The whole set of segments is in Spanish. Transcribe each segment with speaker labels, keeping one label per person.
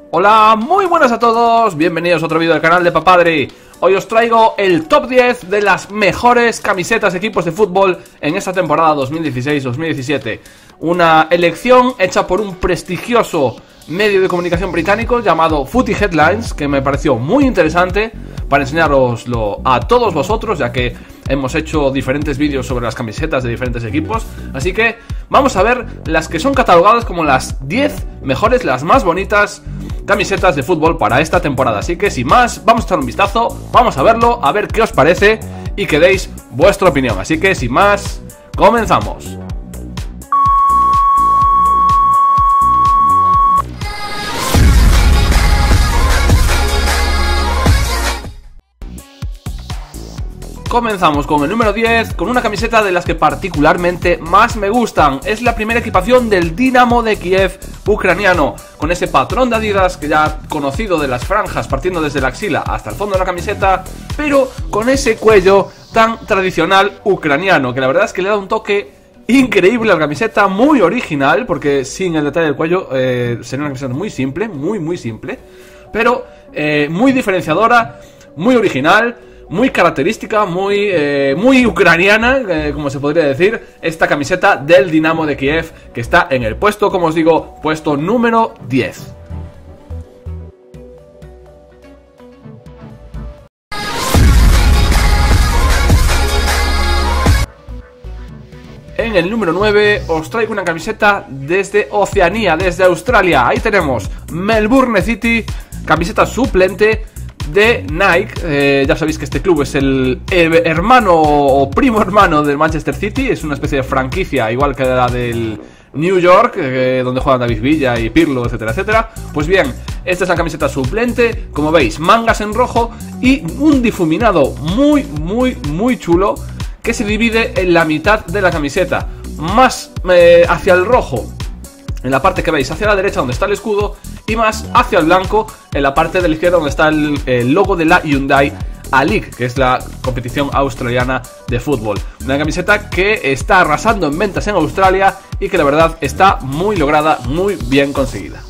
Speaker 1: Hola, muy buenas a todos, bienvenidos a otro vídeo del canal de Papadri. Hoy os traigo el top 10 de las mejores camisetas de equipos de fútbol en esta temporada 2016-2017. Una elección hecha por un prestigioso medio de comunicación británico llamado Footy Headlines, que me pareció muy interesante para enseñároslo a todos vosotros, ya que hemos hecho diferentes vídeos sobre las camisetas de diferentes equipos. Así que vamos a ver las que son catalogadas como las 10 mejores, las más bonitas camisetas de fútbol para esta temporada. Así que sin más, vamos a echar un vistazo, vamos a verlo, a ver qué os parece y que deis vuestra opinión. Así que sin más, comenzamos. Comenzamos con el número 10, con una camiseta de las que particularmente más me gustan. Es la primera equipación del Dinamo de Kiev ucraniano, con ese patrón de Adidas que ya conocido de las franjas partiendo desde la axila hasta el fondo de la camiseta, pero con ese cuello tan tradicional ucraniano, que la verdad es que le da un toque increíble a la camiseta, muy original, porque sin el detalle del cuello sería una camiseta muy simple, muy simple, pero muy diferenciadora, muy original, muy característica, muy ucraniana, como se podría decir, esta camiseta del Dinamo de Kiev, que está en el puesto, como os digo, puesto número 10. En el número 9 os traigo una camiseta desde Oceanía, desde Australia. Ahí tenemos Melbourne City, camiseta suplente de Nike. Ya sabéis que este club es el hermano o primo hermano del Manchester City. Es una especie de franquicia igual que la del New York, donde juegan David Villa y Pirlo, etcétera, etcétera. Pues bien, esta es la camiseta suplente. Como veis, mangas en rojo y un difuminado muy chulo, que se divide en la mitad de la camiseta, más hacia el rojo en la parte que veis hacia la derecha donde está el escudo, y más hacia el blanco en la parte de la izquierda donde está el logo de la Hyundai A-League, que es la competición australiana de fútbol. Una camiseta que está arrasando en ventas en Australia y que la verdad está muy lograda, muy bien conseguida.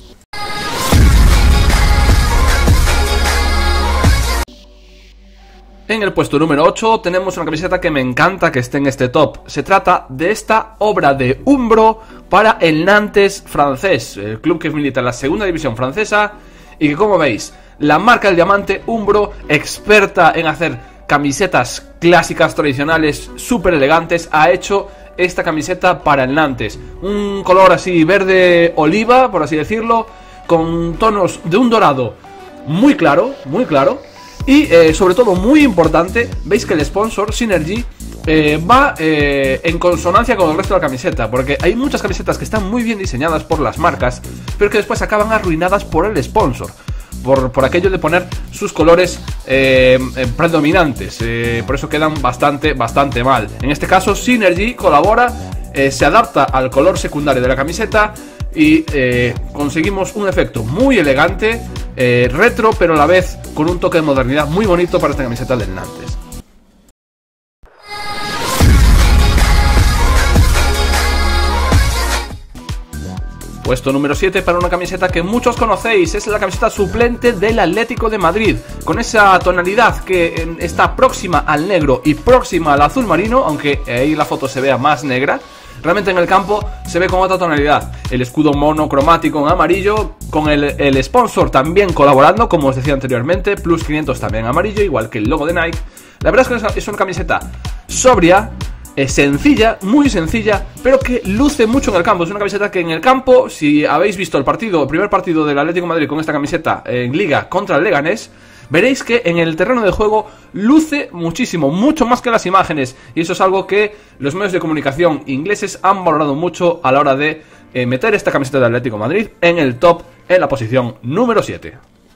Speaker 1: En el puesto número 8 tenemos una camiseta que me encanta que esté en este top. Se trata de esta obra de Umbro para el Nantes francés, el club que milita en la segunda división francesa, y que, como veis, la marca del diamante Umbro, experta en hacer camisetas clásicas tradicionales súper elegantes, ha hecho esta camiseta para el Nantes. Un color así verde oliva, por así decirlo, con tonos de un dorado muy claro. Y sobre todo, muy importante, veis que el sponsor Synergy va en consonancia con el resto de la camiseta, porque hay muchas camisetas que están muy bien diseñadas por las marcas, pero que después acaban arruinadas por el sponsor, por aquello de poner sus colores predominantes, por eso quedan bastante mal. En este caso Synergy colabora, se adapta al color secundario de la camiseta y conseguimos un efecto muy elegante, retro, pero a la vez con un toque de modernidad muy bonito para esta camiseta del Nantes. Puesto número 7 para una camiseta que muchos conocéis, es la camiseta suplente del Atlético de Madrid, con esa tonalidad que está próxima al negro y próxima al azul marino, aunque ahí la foto se vea más negra. Realmente en el campo se ve con otra tonalidad. El escudo monocromático en amarillo, con el sponsor también colaborando, como os decía anteriormente, Plus 500 también en amarillo, igual que el logo de Nike. La verdad es que es una camiseta sobria, sencilla, muy sencilla, pero que luce mucho en el campo. Es una camiseta que en el campo, si habéis visto el primer partido del Atlético de Madrid con esta camiseta en Liga contra el Leganés, veréis que en el terreno de juego luce muchísimo, mucho más que las imágenes. Y eso es algo que los medios de comunicación ingleses han valorado mucho a la hora de meter esta camiseta de Atlético de Madrid en el top, en la posición número 7.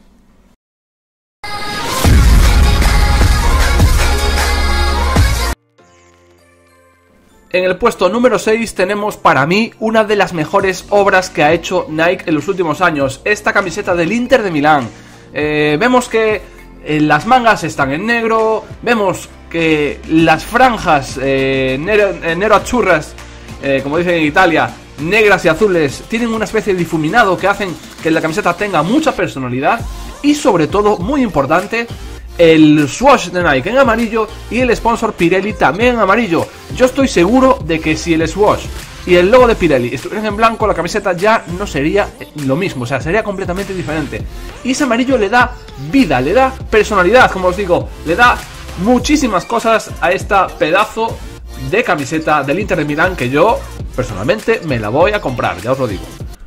Speaker 1: En el puesto número 6 tenemos para mí una de las mejores obras que ha hecho Nike en los últimos años. Esta camiseta del Inter de Milán. Vemos que las mangas están en negro, vemos que las franjas nero azzurras, como dicen en Italia, negras y azules tienen una especie de difuminado que hacen que la camiseta tenga mucha personalidad. Y sobre todo, muy importante, el swoosh de Nike en amarillo y el sponsor Pirelli también en amarillo. Yo estoy seguro de que si el swoosh y el logo de Pirelli estuvieran en blanco, la camiseta ya no sería lo mismo, o sea, sería completamente diferente. Y ese amarillo le da vida, le da personalidad, como os digo, le da muchísimas cosas a esta pedazo de camiseta del Inter de Milán, que yo personalmente me la voy a comprar, ya os lo digo.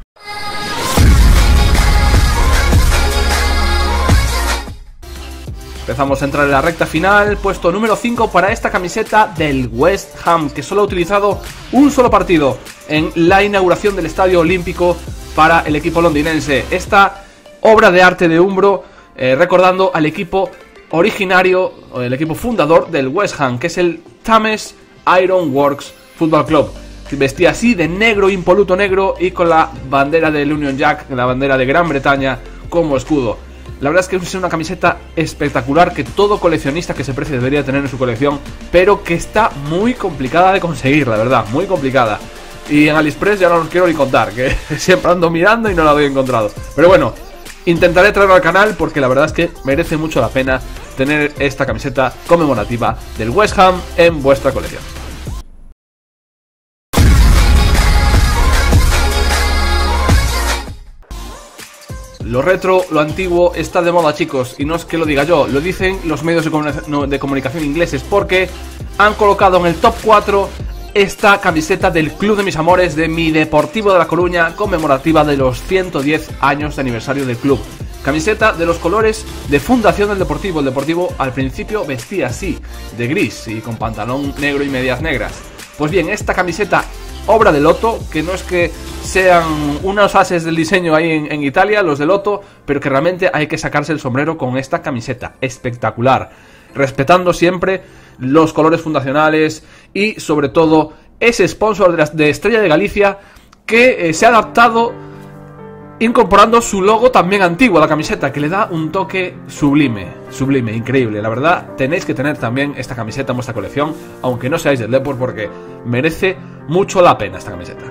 Speaker 1: Empezamos a entrar en la recta final, puesto número 5 para esta camiseta del West Ham, que solo ha utilizado un solo partido en la inauguración del Estadio Olímpico para el equipo londinense. Esta obra de arte de Umbro, recordando al equipo originario, o el equipo fundador del West Ham, que es el Thames Iron Works Football Club, que vestía así de negro, impoluto negro, y con la bandera del Union Jack, la bandera de Gran Bretaña, como escudo. La verdad es que es una camiseta espectacular que todo coleccionista que se precie debería tener en su colección, pero que está muy complicada de conseguir, la verdad, muy complicada. Y en AliExpress ya no os quiero ni contar, que siempre ando mirando y no la doy encontrado. Pero bueno, intentaré traerlo al canal porque la verdad es que merece mucho la pena tener esta camiseta conmemorativa del West Ham en vuestra colección. Lo retro, lo antiguo está de moda, chicos, y no es que lo diga yo, lo dicen los medios de comunicación ingleses, porque han colocado en el top 4 esta camiseta del club de mis amores, de mi Deportivo de La Coruña, conmemorativa de los 110 años de aniversario del club. Camiseta de los colores de fundación del Deportivo. El Deportivo al principio vestía así, de gris y con pantalón negro y medias negras. Pues bien, esta camiseta, obra de Lotto, que no es que sean unos ases del diseño ahí en Italia, los de Lotto, pero que realmente hay que sacarse el sombrero con esta camiseta, espectacular, respetando siempre los colores fundacionales y sobre todo ese sponsor de Estrella de Galicia que se ha adaptado incorporando su logo también antiguo a la camiseta, que le da un toque sublime, sublime, increíble. La verdad, tenéis que tener también esta camiseta en vuestra colección, aunque no seáis del Depor, porque merece mucho la pena esta camiseta.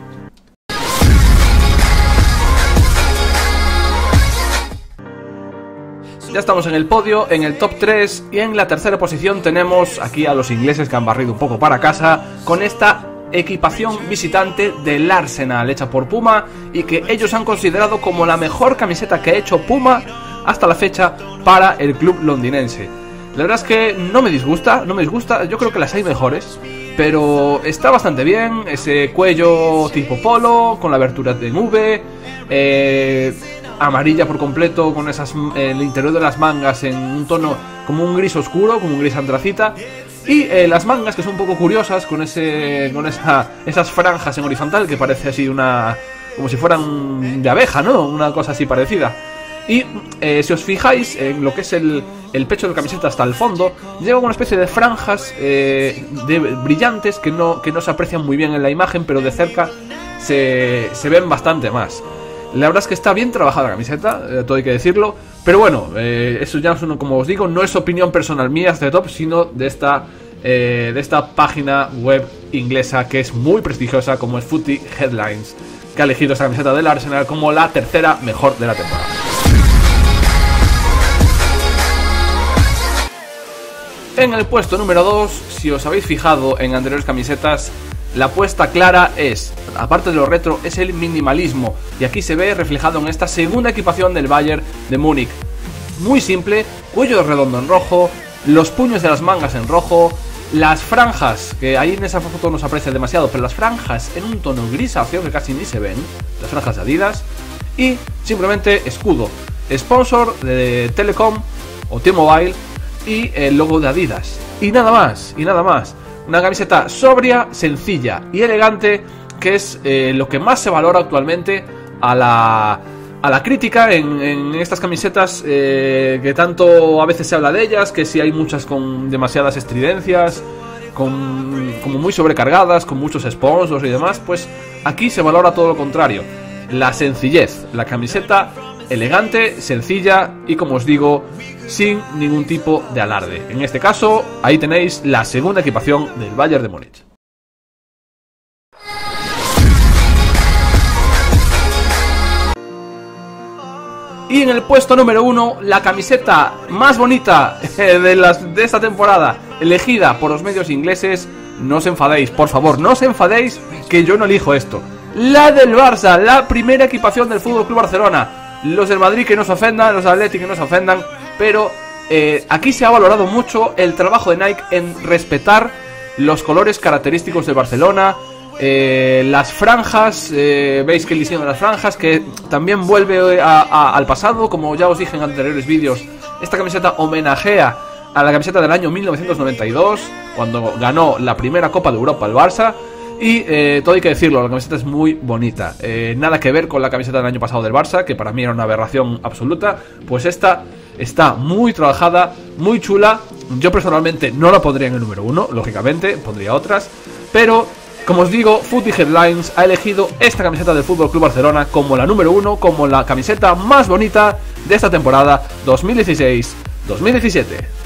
Speaker 1: Ya estamos en el podio, en el top 3, y en la tercera posición tenemos aquí a los ingleses que han barrido un poco para casa con esta equipación visitante del Arsenal, hecha por Puma, y que ellos han considerado como la mejor camiseta que ha hecho Puma hasta la fecha para el club londinense. La verdad es que no me disgusta, yo creo que las hay mejores, pero está bastante bien. Ese cuello tipo polo, con la abertura en V, amarilla por completo, con el interior de las mangas en un tono como un gris oscuro, como un gris antracita. Y las mangas, que son un poco curiosas, con esas franjas en horizontal, que parece así como si fueran de abeja, ¿no? Una cosa así parecida. Y si os fijáis en lo que es el pecho de la camiseta hasta el fondo, lleva una especie de franjas brillantes que no se aprecian muy bien en la imagen, pero de cerca se ven bastante más. La verdad es que está bien trabajada la camiseta, todo hay que decirlo. Pero bueno, eso ya, como os digo, no es opinión personal mía este top, sino de esta página web inglesa que es muy prestigiosa, como es Footy Headlines, que ha elegido esta camiseta del Arsenal como la tercera mejor de la temporada. En el puesto número 2, si os habéis fijado en anteriores camisetas, la apuesta clara es, aparte de lo retro, es el minimalismo, y aquí se ve reflejado en esta segunda equipación del Bayern de Múnich. Muy simple, cuello redondo en rojo, los puños de las mangas en rojo, las franjas, que ahí en esa foto no se aprecia demasiado, pero las franjas en un tono grisáceo que casi ni se ven, las franjas de Adidas, y simplemente escudo, sponsor de Telecom o T-Mobile y el logo de Adidas, y nada más, y nada más. Una camiseta sobria, sencilla y elegante, que es lo que más se valora actualmente a la crítica en estas camisetas, que tanto a veces se habla de ellas, que si hay muchas con demasiadas estridencias, como muy sobrecargadas, con muchos sponsors y demás. Pues aquí se valora todo lo contrario, la sencillez, la camiseta elegante, sencilla y, como os digo, sin ningún tipo de alarde. En este caso, ahí tenéis la segunda equipación del Bayern de Múnich. Y en el puesto número 1, la camiseta más bonita de esta temporada, elegida por los medios ingleses. No os enfadéis, por favor, no os enfadéis, que yo no elijo esto. La del Barça, la primera equipación del FC Barcelona. Los del Madrid que no se ofendan, los del Atleti que no se ofendan, pero aquí se ha valorado mucho el trabajo de Nike en respetar los colores característicos del Barcelona. Las franjas, veis que el diseño de las franjas, que también vuelve al pasado, como ya os dije en anteriores vídeos. Esta camiseta homenajea a la camiseta del año 1992, cuando ganó la primera Copa de Europa el Barça. Y todo hay que decirlo, la camiseta es muy bonita, nada que ver con la camiseta del año pasado del Barça, que para mí era una aberración absoluta. Pues esta está muy trabajada, muy chula. Yo personalmente no la pondría en el número 1, lógicamente, pondría otras, pero como os digo, Footy Headlines ha elegido esta camiseta del FC Barcelona como la número 1, como la camiseta más bonita de esta temporada 2016-2017.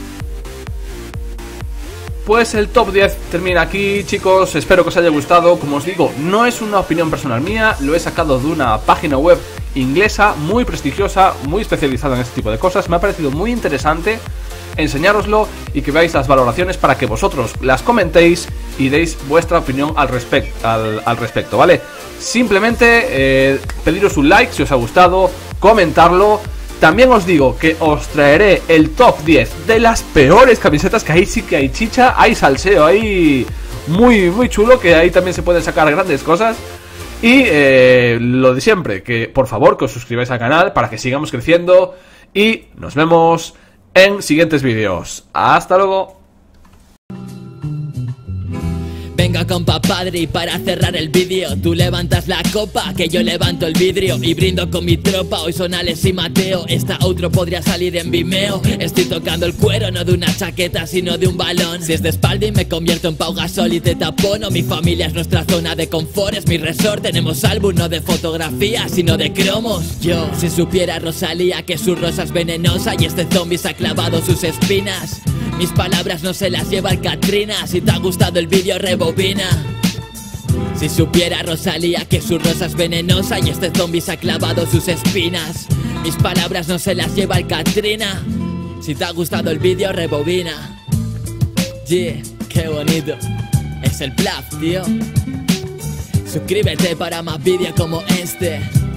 Speaker 1: Pues el top 10 termina aquí, chicos, espero que os haya gustado. Como os digo, no es una opinión personal mía, lo he sacado de una página web inglesa muy prestigiosa, muy especializada en este tipo de cosas. Me ha parecido muy interesante enseñároslo y que veáis las valoraciones para que vosotros las comentéis y deis vuestra opinión al respecto, ¿vale? Simplemente pediros un like si os ha gustado, comentarlo. También os digo que os traeré el top 10 de las peores camisetas, que ahí sí que hay chicha, hay salseo, hay muy chulo, que ahí también se pueden sacar grandes cosas. Y lo de siempre, que por favor que os suscribáis al canal para que sigamos creciendo. Y nos vemos en siguientes vídeos. Hasta luego.
Speaker 2: Venga compa padre, y para cerrar el vídeo tú levantas la copa, que yo levanto el vidrio y brindo con mi tropa. Hoy son Alex y Mateo, esta outro podría salir en Vimeo. Estoy tocando el cuero, no de una chaqueta sino de un balón. Si es de espalda y me convierto en Pau Gasol y te tapono. Mi familia es nuestra zona de confort, es mi resort. Tenemos álbum no de fotografía sino de cromos. Yo, si supiera Rosalía que su rosa es venenosa y este zombie se ha clavado sus espinas, mis palabras no se las lleva el Katrina. Si te ha gustado el vídeo rebobina. Si supiera Rosalía que su rosa es venenosa y este zombie se ha clavado sus espinas, mis palabras no se las lleva el Katrina. Si te ha gustado el vídeo rebobina. Yeah, qué bonito. Es el Plaf, tío. Suscríbete para más vídeos como este.